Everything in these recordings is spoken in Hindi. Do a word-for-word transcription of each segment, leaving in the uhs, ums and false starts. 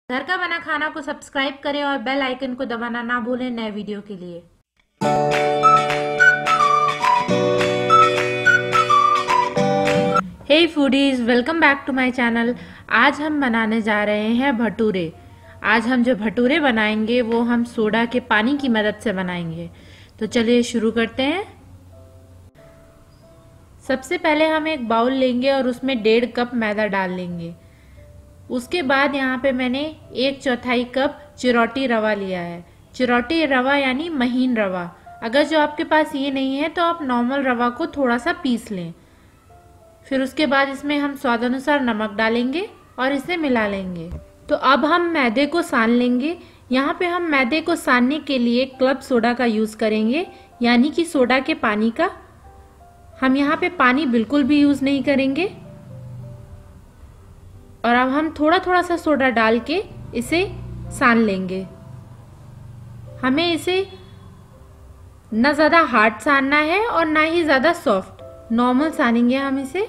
घर का बना खाना को सब्सक्राइब करें और बेल आइकन को दबाना ना भूलें नए वीडियो के लिए। Hey foodies, welcome back to my channel. आज हम बनाने जा रहे हैं भटूरे। आज हम जो भटूरे बनाएंगे वो हम सोडा के पानी की मदद से बनाएंगे। तो चलिए शुरू करते हैं। सबसे पहले हम एक बाउल लेंगे और उसमें डेढ़ कप मैदा डाल लेंगे। उसके बाद यहाँ पे मैंने एक चौथाई कप चिरौटी रवा लिया है। चिरौटी रवा यानी महीन रवा। अगर जो आपके पास ये नहीं है तो आप नॉर्मल रवा को थोड़ा सा पीस लें। फिर उसके बाद इसमें हम स्वाद अनुसार नमक डालेंगे और इसे मिला लेंगे। तो अब हम मैदे को सान लेंगे। यहाँ पे हम मैदे को सानने के लिए क्लब सोडा का यूज करेंगे, यानी कि सोडा के पानी का। हम यहाँ पे पानी बिल्कुल भी यूज नहीं करेंगे। और अब हम थोड़ा थोड़ा सा सोडा डाल के इसे सान लेंगे। हमें इसे ना ज़्यादा हार्ड सानना है और ना ही ज़्यादा सॉफ्ट, नॉर्मल सानेंगे हम इसे।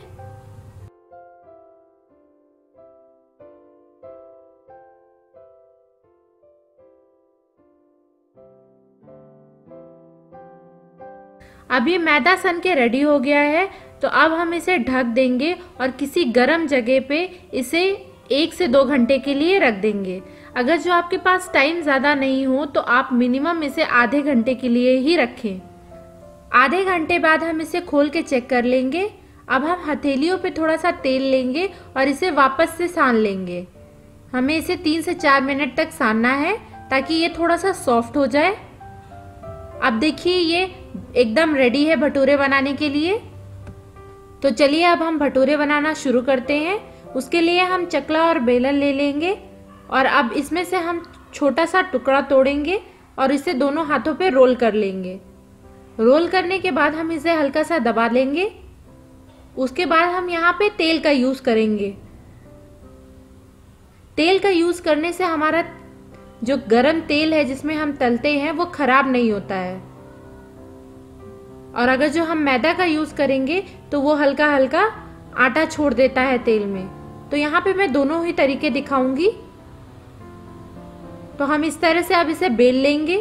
अब ये मैदा सन के रेडी हो गया है। तो अब हम इसे ढक देंगे और किसी गर्म जगह पे इसे एक से दो घंटे के लिए रख देंगे। अगर जो आपके पास टाइम ज़्यादा नहीं हो तो आप मिनिमम इसे आधे घंटे के लिए ही रखें। आधे घंटे बाद हम इसे खोल के चेक कर लेंगे। अब हम हथेलियों पे थोड़ा सा तेल लेंगे और इसे वापस से सान लेंगे। हमें इसे तीन से चार मिनट तक सानना है ताकि ये थोड़ा सा सॉफ्ट हो जाए। अब देखिए ये एकदम रेडी है भटूरे बनाने के लिए। तो चलिए अब हम भटूरे बनाना शुरू करते हैं। उसके लिए हम चकला और बेलन ले लेंगे और अब इसमें से हम छोटा सा टुकड़ा तोड़ेंगे और इसे दोनों हाथों पे रोल कर लेंगे। रोल करने के बाद हम इसे हल्का सा दबा लेंगे। उसके बाद हम यहाँ पे तेल का यूज करेंगे। तेल का यूज करने से हमारा जो गरम तेल है जिसमें हम तलते हैं वो खराब नहीं होता है। और अगर जो हम मैदा का यूज करेंगे तो वो हल्का हल्का आटा छोड़ देता है तेल में। तो यहाँ पे मैं दोनों ही तरीके दिखाऊंगी। तो हम इस तरह से अब इसे बेल लेंगे।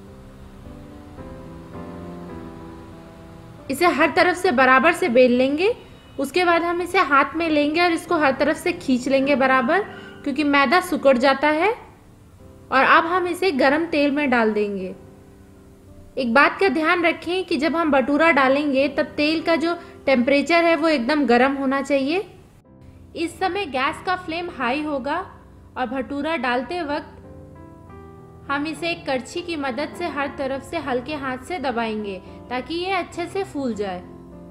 इसे हर तरफ से बराबर से बेल लेंगे। उसके बाद हम इसे हाथ में लेंगे और इसको हर तरफ से खींच लेंगे बराबर, क्योंकि मैदा सिकुड़ जाता है। और अब हम इसे गरम तेल में डाल देंगे। एक बात का ध्यान रखें कि जब हम भटूरा डालेंगे तब तेल का जो टेम्परेचर है वो एकदम गर्म होना चाहिए। इस समय गैस का फ्लेम हाई होगा और भटूरा डालते वक्त हम इसे एक करछी की मदद से हर तरफ से हल्के हाथ से दबाएंगे ताकि ये अच्छे से फूल जाए।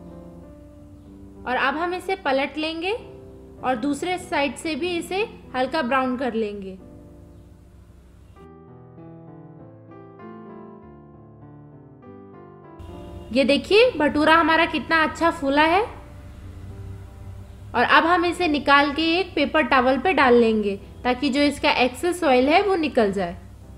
और अब हम इसे पलट लेंगे और दूसरे साइड से भी इसे हल्का ब्राउन कर लेंगे। ये देखिए भटूरा हमारा कितना अच्छा फूला है। और अब हम इसे निकाल के एक पेपर टॉवल पे डाल लेंगे ताकि जो इसका एक्सेस ऑयल है वो निकल जाए।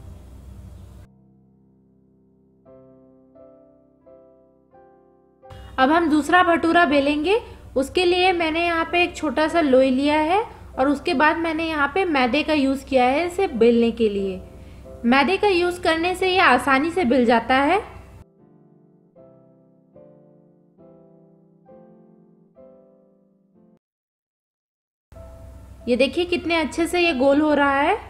अब हम दूसरा भटूरा बेलेंगे। उसके लिए मैंने यहाँ पे एक छोटा सा लोई लिया है और उसके बाद मैंने यहाँ पे मैदे का यूज किया है इसे बेलने के लिए। मैदे का यूज करने से ये आसानी से बेल जाता है। ये देखिए कितने अच्छे से ये गोल हो रहा है।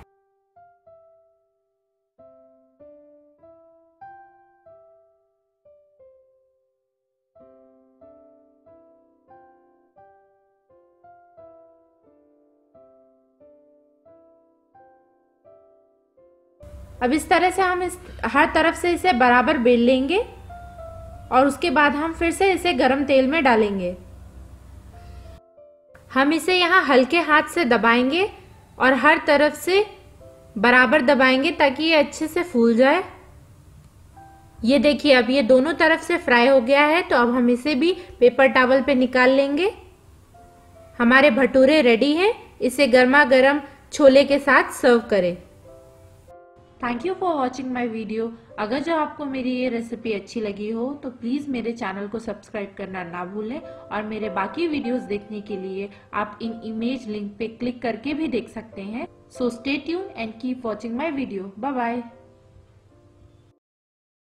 अब इस तरह से हम इस हर तरफ से इसे बराबर बेल लेंगे और उसके बाद हम फिर से इसे गरम तेल में डालेंगे। हम इसे यहाँ हल्के हाथ से दबाएंगे और हर तरफ से बराबर दबाएंगे ताकि ये अच्छे से फूल जाए। ये देखिए अब ये दोनों तरफ से फ्राई हो गया है। तो अब हम इसे भी पेपर टॉवल पे निकाल लेंगे। हमारे भटूरे रेडी हैं। इसे गर्मा गर्म छोले के साथ सर्व करें। Thank you for watching my video. अगर जो आपको मेरी ये रेसिपी अच्छी लगी हो तो प्लीज मेरे चैनल को सब्सक्राइब करना ना भूलें और मेरे बाकी वीडियोस देखने के लिए आप इन इमेज लिंक पे क्लिक करके भी देख सकते हैं। So stay tune and keep watching my video. Bye bye.